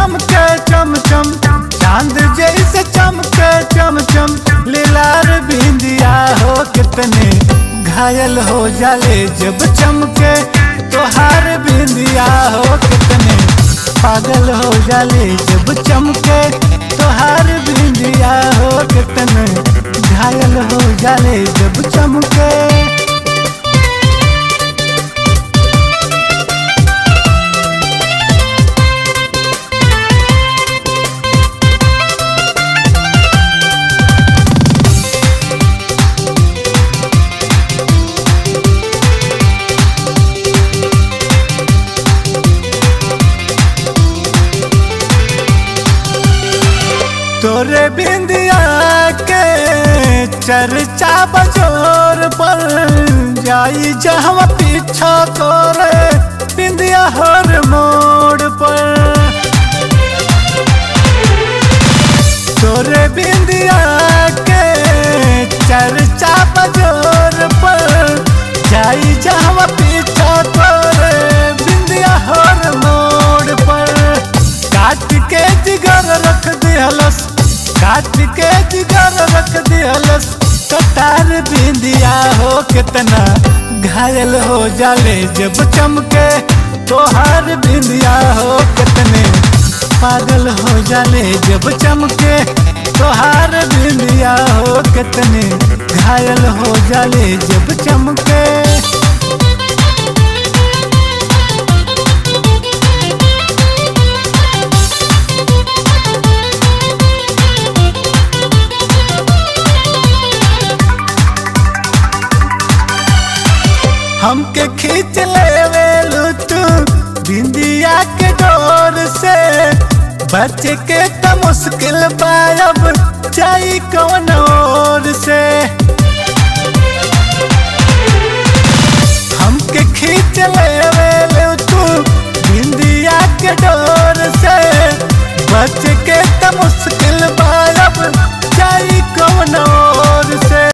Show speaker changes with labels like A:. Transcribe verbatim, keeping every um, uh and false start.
A: चमके चम चम, चांद जैसे चमके चम चम, लीलार बिंदिया हो कितने घायल हो जाले जब चमके तोहार बिंदिया हो कितने पागल हो जाले जब चमके तोहार बिंदिया हो कितने घायल हो जाले जब चमके। तोरे बिंदिया के चर्चा बजोर पर जाई जहाँ पीछा तोरे बिंदिया हर मोड़ पर। तोरे बिंदिया के चर्चा बजोर पर जाई जहाँ पीछा तोरे बिंदिया हर मोड़ पर। काट के जिगर रख दिहलस, काट के जिगर रख दिहलस, कटार बिंदिया हो कितना घायल हो जाले जब चमके तोहार बिंदिया हो कितने पागल हो जाले जब चमके तोहार बिंदिया हो कितने घायल हो जाले जब चमके। हमके खींच लेवेलू तू बिंदिया के डोर से, बच के त मुश्किल पायब जाई कौन और से। हमके खींच लेवेलू तू बिंदिया के डोर से, बच के त मुश्किल पायब जाई कौन और से।